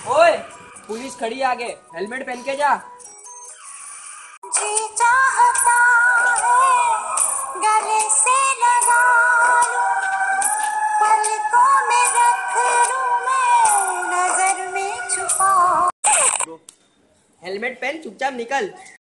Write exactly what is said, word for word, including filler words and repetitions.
ओए, पुलिस खड़ी आगे, हेलमेट पहन के जा। जी चाहता है गले से लगा लूं, पलकों में रख लूं मैं, नजर में छुपा। हेलमेट पहन, चुपचाप निकल।